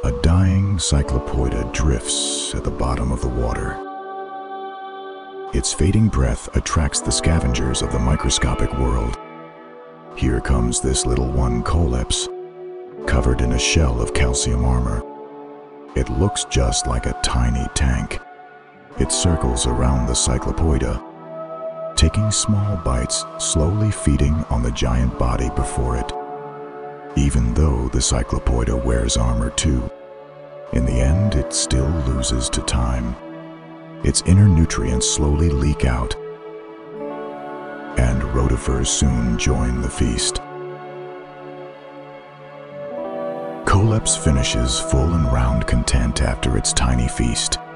A dying Cyclopoida drifts at the bottom of the water. Its fading breath attracts the scavengers of the microscopic world. Here comes this little one, Coleps, covered in a shell of calcium armor. It looks just like a tiny tank. It circles around the Cyclopoida, taking small bites, slowly feeding on the giant body before it. Even though the Cyclopoida wears armor too, in the end it still loses to time. Its inner nutrients slowly leak out, and rotifers soon join the feast. Coleps finishes full and round content after its tiny feast.